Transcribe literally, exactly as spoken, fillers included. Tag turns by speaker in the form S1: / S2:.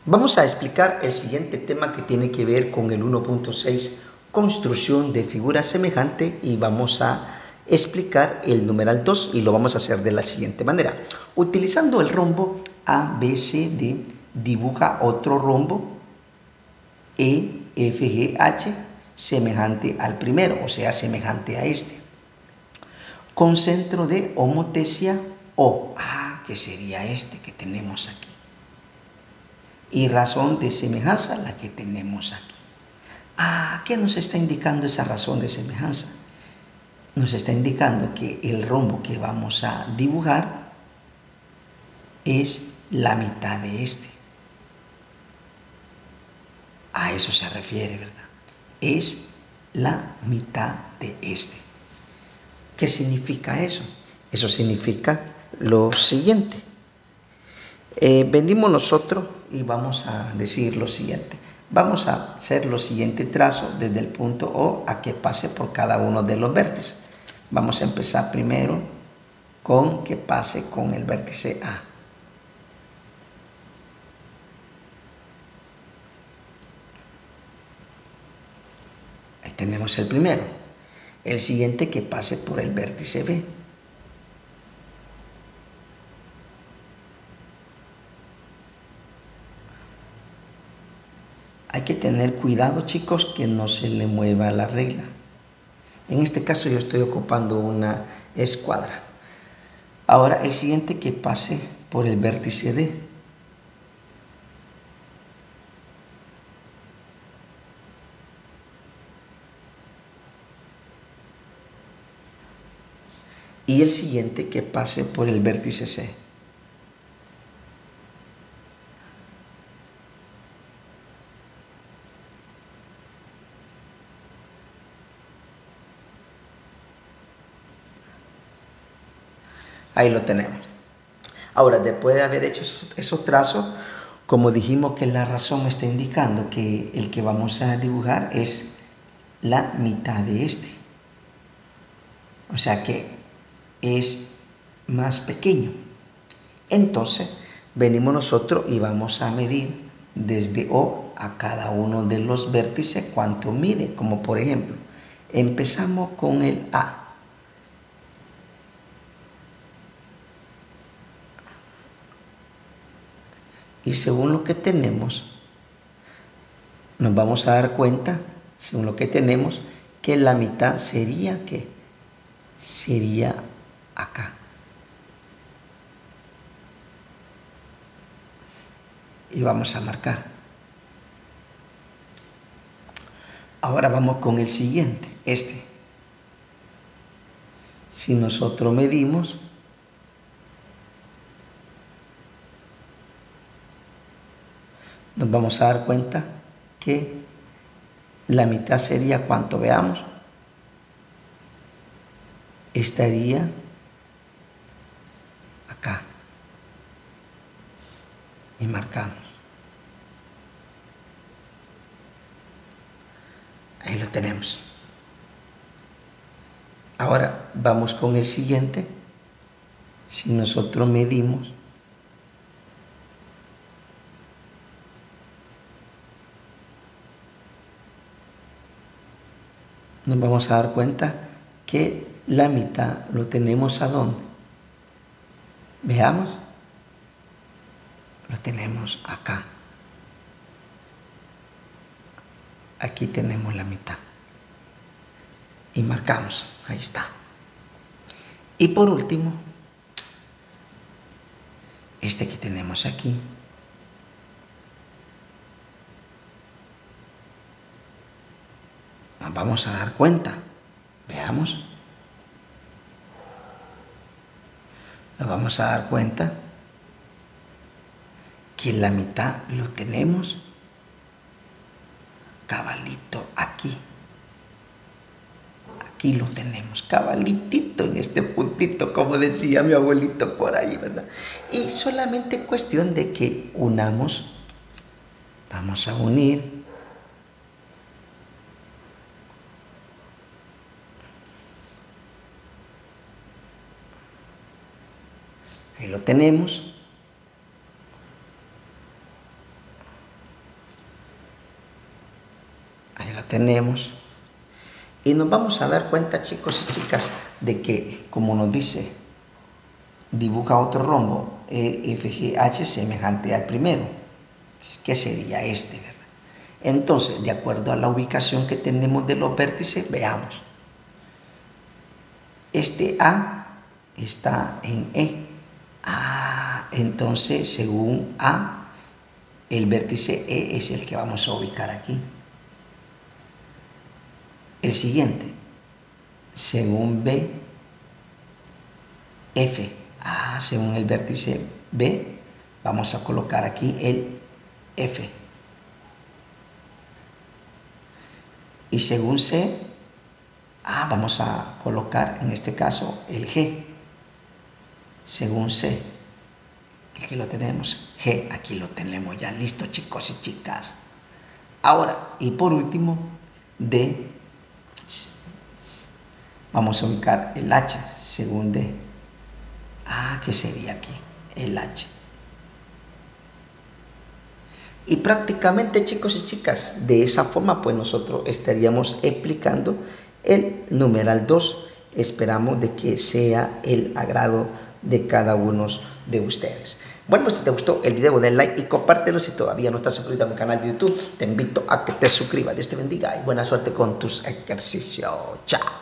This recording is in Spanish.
S1: Vamos a explicar el siguiente tema que tiene que ver con el uno punto seis, construcción de figura semejante, y vamos a explicar el numeral dos y lo vamos a hacer de la siguiente manera. Utilizando el rombo A, B, C, D, dibuja otro rombo E, F, G, H semejante al primero, o sea, semejante a este, con centro de homotesia O, ah, que sería este que tenemos aquí, y razón de semejanza, la que tenemos aquí. Ah, ¿qué nos está indicando esa razón de semejanza? Nos está indicando que el rombo que vamos a dibujar es la mitad de este. A eso se refiere, ¿verdad? Es la mitad de este. ¿Qué significa eso? Eso significa lo siguiente. Eh, venimos nosotros y vamos a decir lo siguiente. Vamos a hacer lo siguiente trazo desde el punto O a que pase por cada uno de los vértices. Vamos a empezar primero con que pase con el vértice A. Ahí tenemos el primero. El siguiente que pase por el vértice B. Hay que tener cuidado, chicos, que no se le mueva la regla. En este caso yo estoy ocupando una escuadra. Ahora el siguiente que pase por el vértice D. Y el siguiente que pase por el vértice C. Ahí lo tenemos. Ahora, después de haber hecho esos, esos trazos, como dijimos que la razón me está indicando que el que vamos a dibujar es la mitad de este. O sea que es más pequeño. Entonces, venimos nosotros y vamos a medir desde O a cada uno de los vértices cuánto mide. Como por ejemplo, empezamos con el A. Y según lo que tenemos, nos vamos a dar cuenta, según lo que tenemos, que la mitad sería, ¿qué? Sería acá. Y vamos a marcar. Ahora vamos con el siguiente, este. Si nosotros medimos, nos vamos a dar cuenta que la mitad sería, ¿cuánto? Veamos. Estaría acá. Y marcamos. Ahí lo tenemos. Ahora vamos con el siguiente. Si nosotros medimos, nos vamos a dar cuenta que la mitad lo tenemos ¿a dónde? Veamos. Lo tenemos acá. Aquí tenemos la mitad. Y marcamos. Ahí está. Y por último, este que tenemos aquí. Nos vamos a dar cuenta. Veamos. Nos vamos a dar cuenta que la mitad lo tenemos cabalito aquí. Aquí lo tenemos cabalitito en este puntito, como decía mi abuelito por ahí, ¿verdad? Y solamente cuestión de que unamos. Vamos a unir. Ahí lo tenemos. Ahí lo tenemos. Y nos vamos a dar cuenta, chicos y chicas, de que, como nos dice, dibuja otro rombo E F G H semejante al primero. ¿Qué sería este, verdad? Entonces, de acuerdo a la ubicación que tenemos de los vértices, veamos. Este A está en E. Ah, entonces, según A, el vértice E es el que vamos a ubicar aquí. El siguiente, según B, F. Ah, según el vértice B, vamos a colocar aquí el F. Y según C, ah, vamos a colocar en este caso el G. Según C, aquí lo tenemos, G, aquí lo tenemos ya listo, chicos y chicas. Ahora, y por último, D, vamos a ubicar el H, según D. Ah, ¿qué sería aquí? El H. Y prácticamente, chicos y chicas, de esa forma pues nosotros estaríamos explicando el numeral dos. Esperamos de que sea el agrado de cada uno de ustedes. Bueno, pues si te gustó el video, den like y compártelo. Si todavía no estás suscrito a mi canal de YouTube, te invito a que te suscribas. Dios te bendiga y buena suerte con tus ejercicios. Chao.